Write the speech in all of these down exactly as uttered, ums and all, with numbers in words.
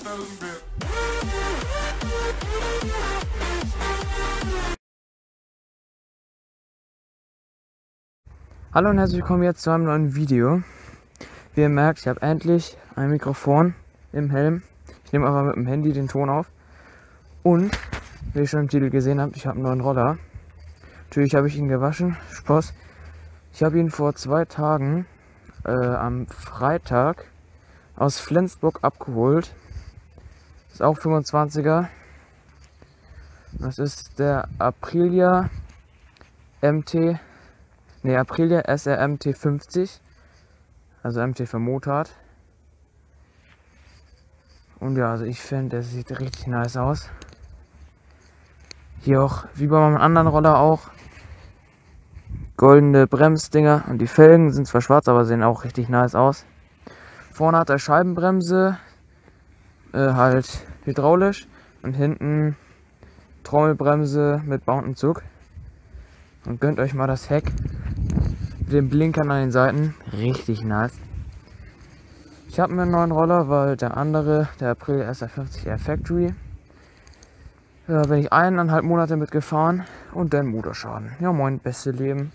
Hallo und herzlich willkommen jetzt zu einem neuen Video. Wie ihr merkt, ich habe endlich ein Mikrofon im Helm. Ich nehme einfach mit dem Handy den Ton auf. Und, wie ihr schon im Titel gesehen habt, ich habe einen neuen Roller. Natürlich habe ich ihn gewaschen, Spaß. Ich habe ihn vor zwei Tagen äh, am Freitag aus Flensburg abgeholt. Ist auch fünfundzwanziger. Das ist der Aprilia M T, ne Aprilia S R M T fünfzig, also M T für Motard. Und ja, also ich finde, der sieht richtig nice aus. Hier auch, wie bei meinem anderen Roller auch, goldene Bremsdinger und die Felgen sind zwar schwarz, aber sehen auch richtig nice aus. Vorne hat er Scheibenbremse, äh, halt hydraulisch, und hinten Trommelbremse mit Bauntenzug. Und gönnt euch mal das Heck mit den Blinkern an den Seiten, richtig nice. Ich habe mir einen neuen Roller, weil der andere, der Aprilia S R fünfzig R Factory, da bin ich eineinhalb Monate mitgefahren und dann Motorschaden. Ja moin, beste Leben.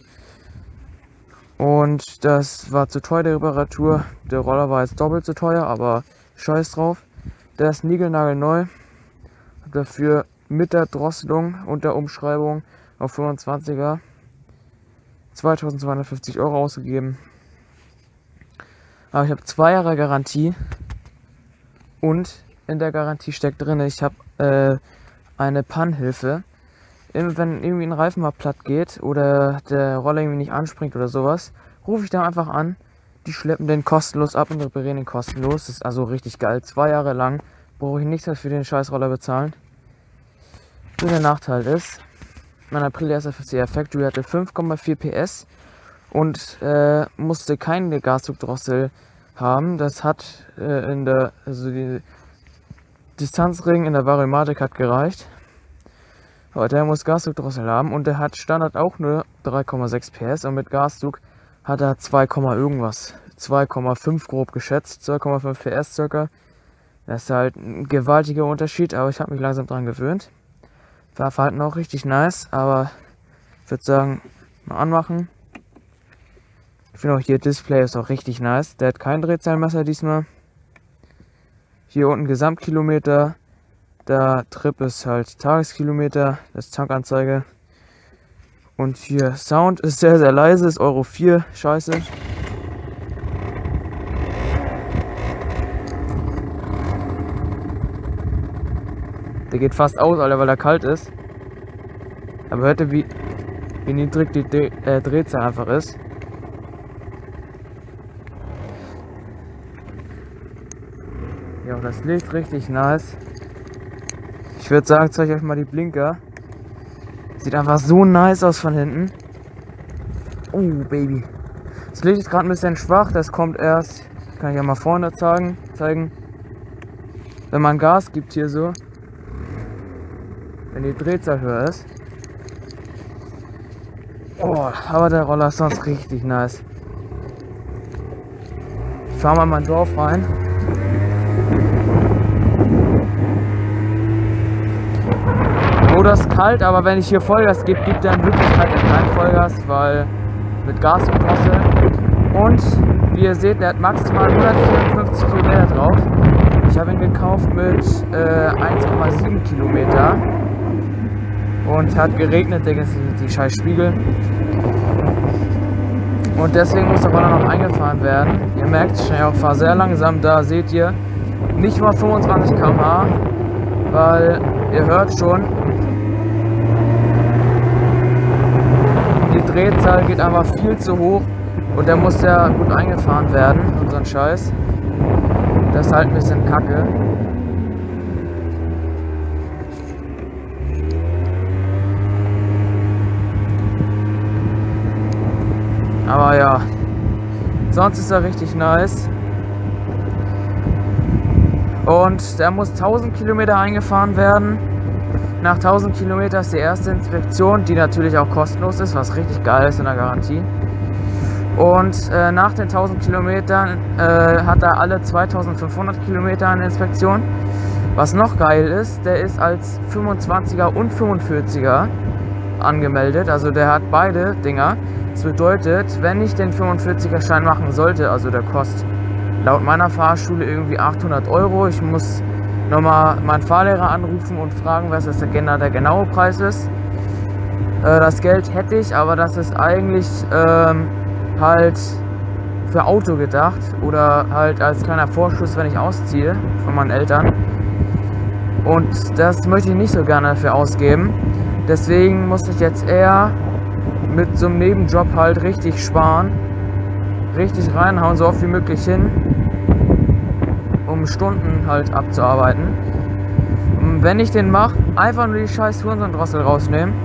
Und das war zu teuer, die Reparatur. Der Roller war jetzt doppelt so teuer, aber scheiß drauf. Der ist niegelnagelneu. Hab dafür mit der Drosselung und der Umschreibung auf fünfundzwanziger zweitausendzweihundertfünfzig Euro ausgegeben. Aber ich habe zwei Jahre Garantie und in der Garantie steckt drin, ich habe äh, eine Pannhilfe. Wenn irgendwie ein Reifen mal platt geht oder der Roller irgendwie nicht anspringt oder sowas, rufe ich da einfach an. Die schleppen den kostenlos ab und reparieren den kostenlos. Das ist also richtig geil. Zwei Jahre lang brauche ich nichts mehr für den Scheißroller bezahlen. Nur der Nachteil ist, mein Aprilia S R fünfzig R Factory hatte fünf Komma vier P S und äh, musste keine Gasdruckdrossel haben. Das hat äh, in der, also die Distanzring in der Variomatic hat gereicht. Aber der muss Gasdruckdrossel haben und der hat Standard auch nur drei Komma sechs P S und mit Gasdruck hat er zwei, irgendwas. zwei Komma fünf grob geschätzt, zwei Komma fünf P S circa. Das ist halt ein gewaltiger Unterschied, aber ich habe mich langsam dran gewöhnt. Fahrverhalten auch richtig nice, aber ich würde sagen, mal anmachen. Ich finde auch hier Display ist auch richtig nice. Der hat kein Drehzahlmesser diesmal. Hier unten Gesamtkilometer. Der Trip ist halt Tageskilometer, das ist Tankanzeige. Und hier Sound ist sehr, sehr leise, ist Euro vier, scheiße. Der geht fast aus, Alter, weil er kalt ist. Aber hört ihr, wie, wie niedrig die Dreh, äh, Drehzahl einfach ist. Ja, das Licht richtig nice. Ich würde sagen, zeige euch mal die Blinker. Sieht einfach so nice aus von hinten. Oh, Baby. Das Licht ist gerade ein bisschen schwach. Das kommt erst, kann ich ja mal vorne zeigen, zeigen. Wenn man Gas gibt hier so. Wenn die Drehzahl höher ist. Oh, aber der Roller ist sonst richtig nice. Ich fahre mal in mein Dorf rein. Das ist kalt, aber wenn ich hier Vollgas gebe, gibt er in Wirklichkeit kein Vollgas, weil mit Gas und Drossel. Und wie ihr seht, der hat maximal hundertvierundfünfzig Kilometer drauf. Ich habe ihn gekauft mit äh, eins Komma sieben Kilometer und hat geregnet, Digga, die, die scheiß Spiegel. Und deswegen muss der Roller noch eingefahren werden. Ihr merkt, ich auch fahre sehr langsam, da seht ihr nicht mal fünfundzwanzig Kilometer pro Stunde, weil ihr hört schon, die Drehzahl geht einfach viel zu hoch und der muss ja gut eingefahren werden und so ein Scheiß. Das ist halt ein bisschen kacke. Aber ja, sonst ist er richtig nice. Und der muss tausend Kilometer eingefahren werden. Nach tausend Kilometern ist die erste Inspektion, die natürlich auch kostenlos ist, was richtig geil ist in der Garantie. Und äh, nach den tausend Kilometern äh, hat er alle zweitausendfünfhundert Kilometer eine Inspektion. Was noch geil ist, der ist als fünfundzwanziger und fünfundvierziger angemeldet. Also der hat beide Dinger. Das bedeutet, wenn ich den fünfundvierziger Schein machen sollte, also der kostet laut meiner Fahrschule irgendwie achthundert Euro. Ich muss nochmal meinen Fahrlehrer anrufen und fragen, was das der, der genaue Preis ist. Äh, das Geld hätte ich, aber das ist eigentlich ähm, halt für Auto gedacht oder halt als kleiner Vorschuss, wenn ich ausziehe von meinen Eltern. Und das möchte ich nicht so gerne dafür ausgeben. Deswegen muss ich jetzt eher mit so einem Nebenjob halt richtig sparen, richtig reinhauen, so oft wie möglich hin, um Stunden halt abzuarbeiten. Und wenn ich den mache, einfach nur die scheiß Hurensondrossel rausnehmen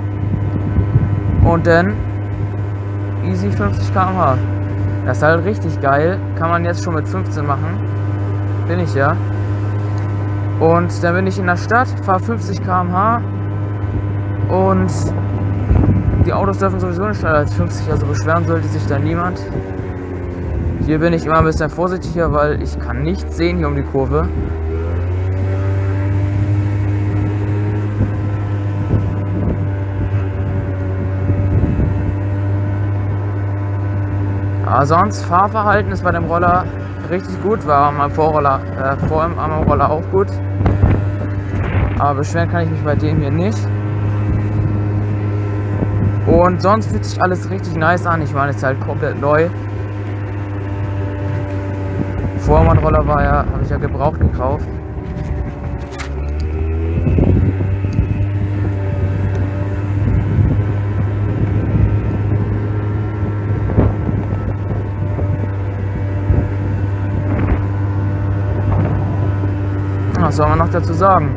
und dann easy fünfzig Kilometer pro Stunde. Das ist halt richtig geil, kann man jetzt schon mit fünfzehn machen, bin ich ja. Und dann bin ich in der Stadt, fahre fünfzig Kilometer pro Stunde und die Autos dürfen sowieso nicht schneller als fünfzig, also beschweren sollte sich da niemand. Hier bin ich immer ein bisschen vorsichtiger, weil ich kann nichts sehen hier um die Kurve. Aber sonst, Fahrverhalten ist bei dem Roller richtig gut, war am Vorroller, äh, vor allem am Roller auch gut. Aber beschweren kann ich mich bei dem hier nicht. Und sonst fühlt sich alles richtig nice an. Ich meine, es ist halt komplett neu. Vorher mein Roller war ja, habe ich ja gebraucht gekauft. Was soll man noch dazu sagen?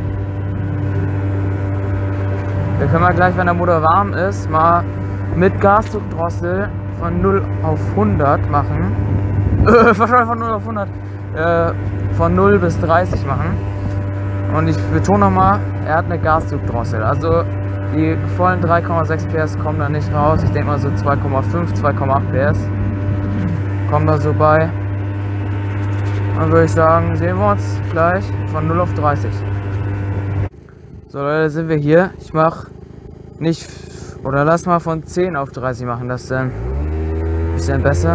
Wir können mal gleich, wenn der Motor warm ist, mal mit Gasdruckdrossel von null auf hundert machen. Äh, wahrscheinlich von null auf hundert. Äh, von null bis dreißig machen. Und ich betone nochmal, er hat eine Gasdruckdrossel. Also die vollen drei Komma sechs P S kommen da nicht raus. Ich denke mal so zwei Komma fünf, zwei Komma acht P S kommen da so bei. Dann würde ich sagen, sehen wir uns gleich von null auf dreißig. So Leute, sind wir hier. Ich mache nicht, oder lass mal von zehn auf dreißig machen, das ist dann ein bisschen besser.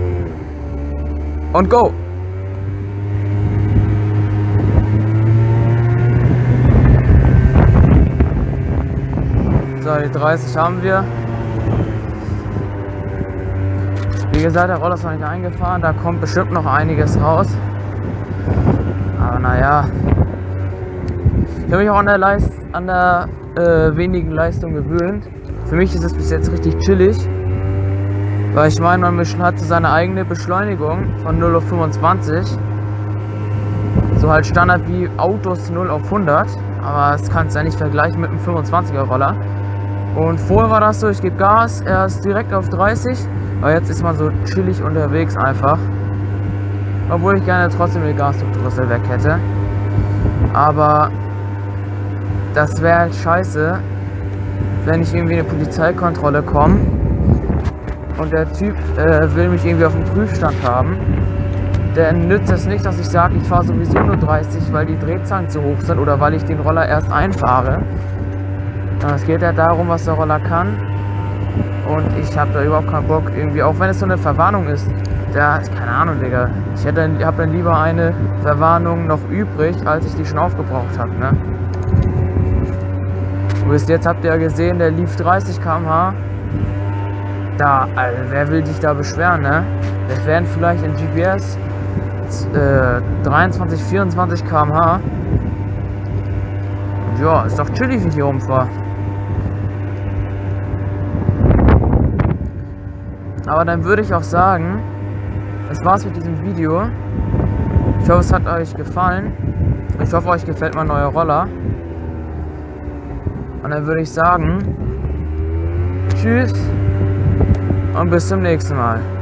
Und go! So, die dreißig haben wir. Wie gesagt, der Roller ist noch nicht eingefahren, da kommt bestimmt noch einiges raus. Aber naja, ich habe mich auch an der, Leist an der äh, wenigen Leistung gewöhnt. Für mich ist es bis jetzt richtig chillig, weil ich meine, man hat so seine eigene Beschleunigung von null auf fünfundzwanzig. So halt Standard wie Autos null auf hundert, aber das kannst du ja nicht vergleichen mit einem fünfundzwanziger Roller. Und vorher war das so, ich gebe Gas, er ist direkt auf dreißig, aber jetzt ist man so chillig unterwegs einfach. Obwohl ich gerne trotzdem die Gasdruckdrossel weg hätte. Aber das wäre halt scheiße, wenn ich irgendwie in eine Polizeikontrolle komme und der Typ äh, will mich irgendwie auf dem Prüfstand haben. Dann nützt es nicht, dass ich sage, ich fahre sowieso nur dreißig, weil die Drehzahlen zu hoch sind oder weil ich den Roller erst einfahre. Es geht ja darum, was der Roller kann. Und ich habe da überhaupt keinen Bock, irgendwie, auch wenn es so eine Verwarnung ist. Da, keine Ahnung, Digga. Ich hätte, habe dann lieber eine Verwarnung noch übrig, als ich die schon aufgebraucht habe, ne? Und bis jetzt habt ihr ja gesehen, der lief dreißig Kilometer pro Stunde. Da, also, wer will sich da beschweren, ne? Das wären vielleicht in G P S äh, dreiundzwanzig, vierundzwanzig Kilometer pro Stunde. Und ja, ist doch chillig, wie ich hier rumfahre. Aber dann würde ich auch sagen, das war's mit diesem Video. Ich hoffe, es hat euch gefallen. Ich hoffe, euch gefällt mein neuer Roller. Und dann würde ich sagen, tschüss und bis zum nächsten Mal.